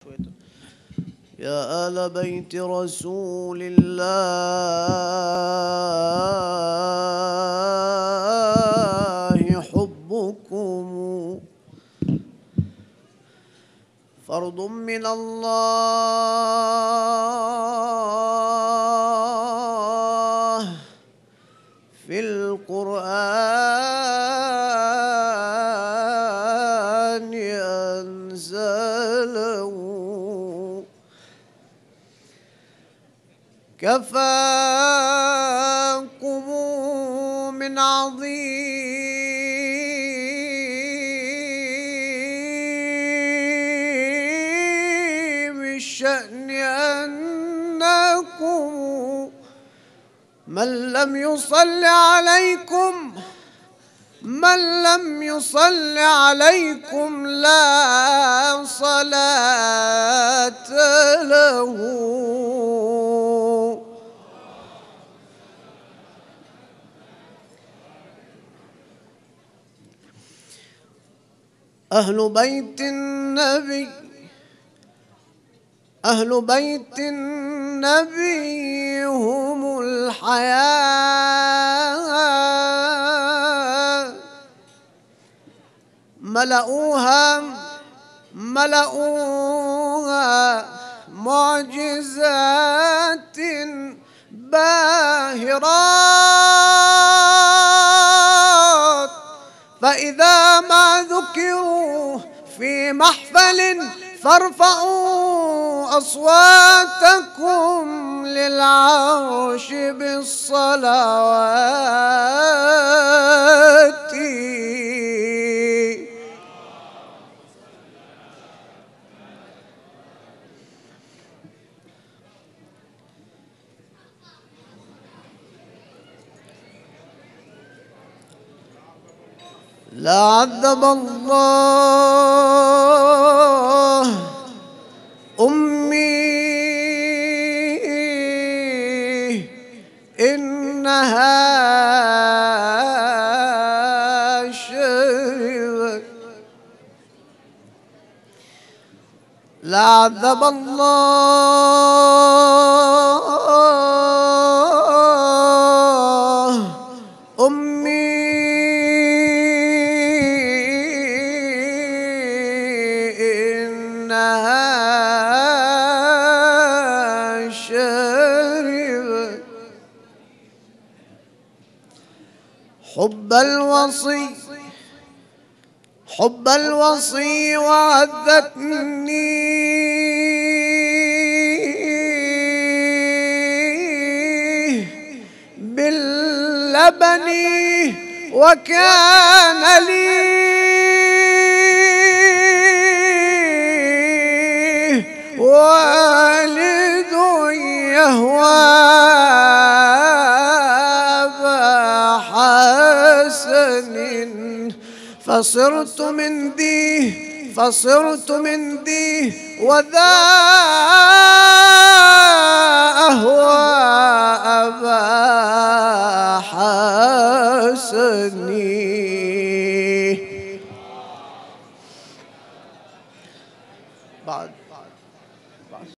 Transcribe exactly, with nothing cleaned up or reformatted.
يا آل بيت رسول الله حبكم فرض من الله في القرآن أنزله كفاكم من عظيم الشأن أنكم من لم يصل عليكم من لم يصل عليكم لا صلاة له. أهل بيت النبي أهل بيت النبي هم الحياة ملأوها ملأوها معجزات باهرات فإذا ما ذكروا في محفل فارفعوا أصواتكم للعرش بالصلوات. لا عذب الله أمي إنها شربت لا عذب الله أمي حب الوصي حب الوصي وعذتني باللبن وكان لي والد يهوى فصرت من ذي فصرت من ذي وذا أهوى أبا